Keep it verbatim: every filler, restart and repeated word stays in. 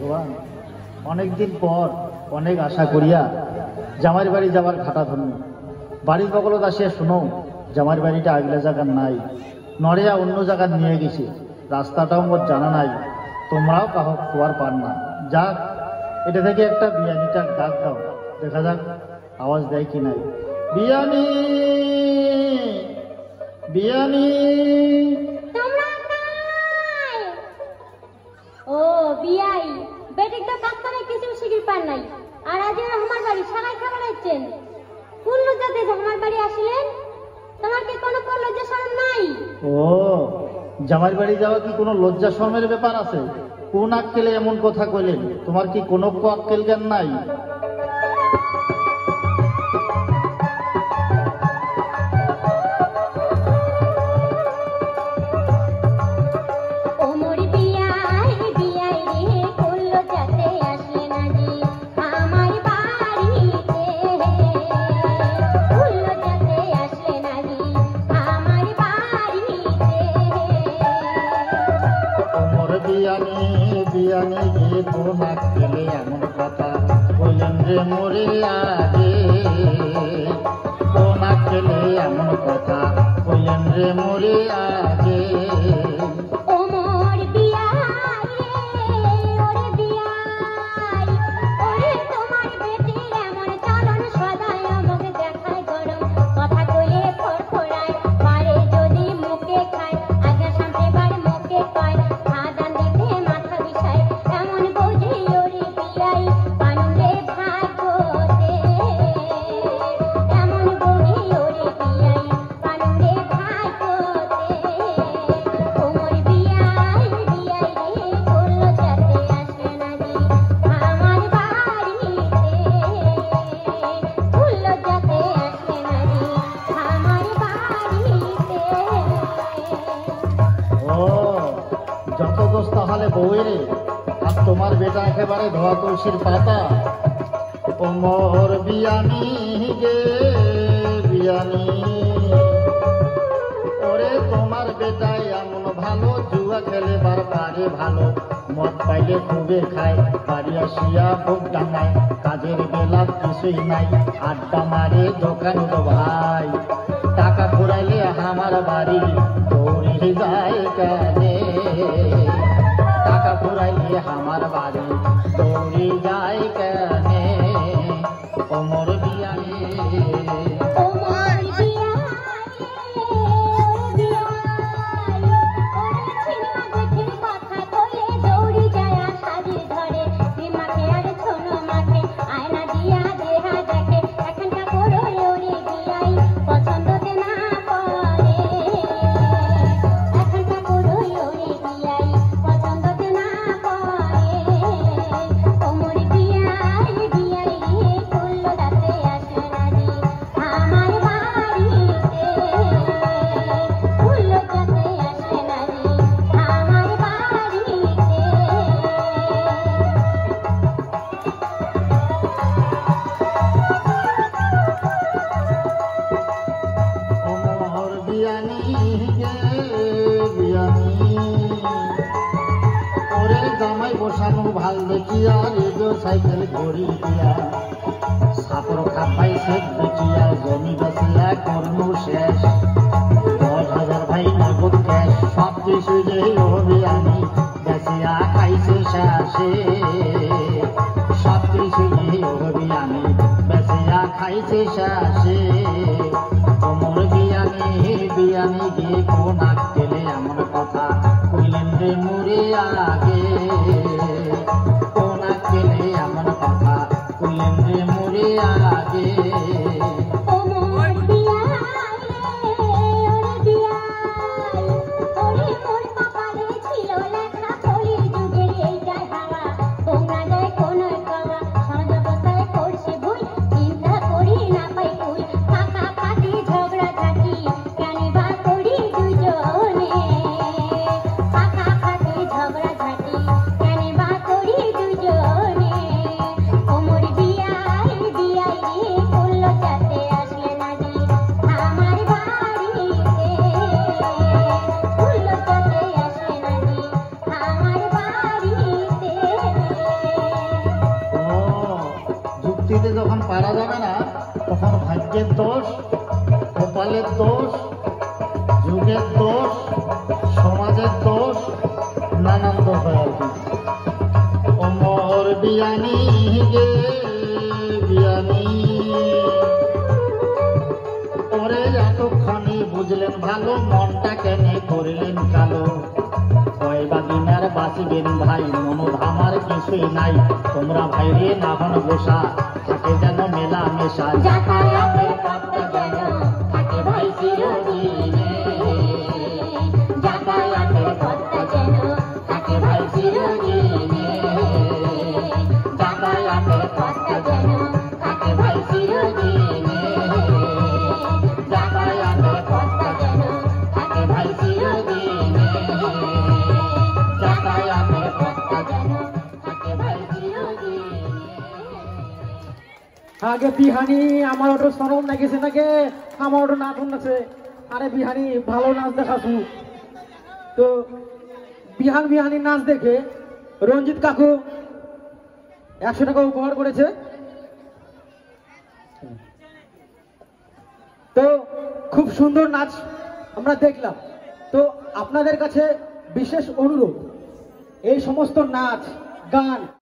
ভগবান, অনেকদিন পর অনেক আশা করিয়া জামাইর বাড়ি যাবার ঘাটা ধরল। বাড়ির বগলত আসিয়া শুনো জামাইর বাড়িটা আগলা জায়গার নাই, নড়িয়া অন্য জায়গার নিয়ে গেছে। রাস্তাটাও মোর জানা নাই, তোমরাও কাহ খোয়ার পান না। যাক, এটা থেকে একটা বিয়ানিটার ডাক দাও, দেখা যাক আওয়াজ দেয় কি নাই। বিয়ানি, বিয়ানি। ও বিয়াই, বেটিক তো কাজ করে কিছু শিখির পার নাই, আর আজ আমার বাড়ি সারাই খাবার আছেন। কোন লজ্জাতে আমার বাড়ি আসলেন? তোমার কি কোনো লজ্জা শরম নাই? ও, জামাইর বাড়ি যাওয়া কি কোনো লজ্জা শরমের ব্যাপার আছে? কোন আক্কেলে এমন কথা কইলেন? তোমার কি কোনো আক্কেল জ্ঞান নাই? বিয়ানি গিয়ে কোন আক্কেলে এমন কথা কইলেন রে মোরে আগে? কোন আক্কেলে এমন কথা কইলেন রে মোরে আগে? তাহলে বউয়েরে আর তোমার বেটা একেবারে ধোয়া তুলসীর পাতা। ওমর বিয়ানি গে বিয়ানি, ওরে তোমার বেটাই এমন ভালো, জুয়া খেলে বার পারে ভালো, মদ পাইলে খুবে খায়, বাড়ি আসিয়া বুক ডাঙায়, কাজের বেলা কিছুই নাই, আড্ডা মারে দোকান তো ভাই, টাকা ঘুরাইলে আমার বাড়ি দৌড়ে যায় কানে, টাকা ঘুরাইলে আমার বাড়ি দৌড়ে যায় কানে। ওমর বিয়ানি জামাই বসানো ভাল দেখিয়া, রেডিও সাইকেল ঘড়ি দিয়া, সাপর খাপাই সেট দেখিয়া, জমি বেচিয়া কর্ম শেষ, দশ হাজার ভাই নগদ ক্যাশ, সব কিছু যে অভিয়ানি বেচিয়া খাইছে শেষে, সব কিছু যে অভিয়ানি বেচিয়া খাইছে শেষে। ওমর বিয়ানি বিয়ানি গিয়ে কোন আক্কেলে এমন কথা কইলেন রে মোরে আগে? কোন আক্কেলে এমন কথা কইলেন রে মোরে আগে? Omor biai biai, পারা যাবে না, তখন ভাগ্যের দোষ, কপালের দোষ, যুগের দোষ, সমাজের দোষ, নানান দোষ হয় আর কি। অমর বিয়ানি গে বিয়ানি, ওরে এতক্ষণে বুঝলেন ভালো, মনটা কেনে করিলেন কালো। কয়বা দিন আর বাঁচিবেন ভাই, মনোধামার কিছুই নাই। তোমরা ভাইরে না হন বসা, থাকে যেন মেলা মেশা। যাতায়াতের পথটা যেন থাকে ভাই চিরদিনে, যাতায়াতের পথটা যেন থাকে ভাই চিরদিনে, যাতায়াতের পথটা যেন থাকে ভাই চিরদিনে, যাতায়াতের পথটা যেন থাকে ভাই চিরদিনে, যাতায়াতের পথটা যেন থাকে ভাই চিরদিনে। আগে বিহানি আমার ওটা সরম নাগেছে নাকি, আমার ওটা নাচন আছে। আরে বিহানি ভালো নাচ দেখাছু তো। বিহান বিহানি নাচ দেখে রঞ্জিত কাকু একশো টাকা উপহার করেছে। তো খুব সুন্দর নাচ আমরা দেখলাম। তো আপনাদের কাছে বিশেষ অনুরোধ, এই সমস্ত নাচ গান